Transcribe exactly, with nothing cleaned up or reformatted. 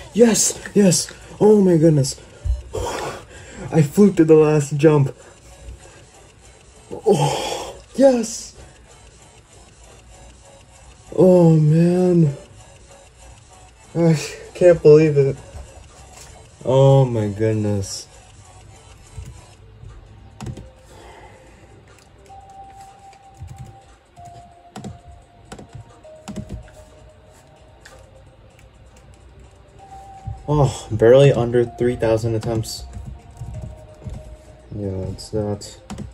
Yes, yes. Oh my goodness. I fluked to the last jump. Oh, yes. Oh man. I can't believe it. Oh my goodness. Oh, barely under three thousand attempts. Yeah, it's that.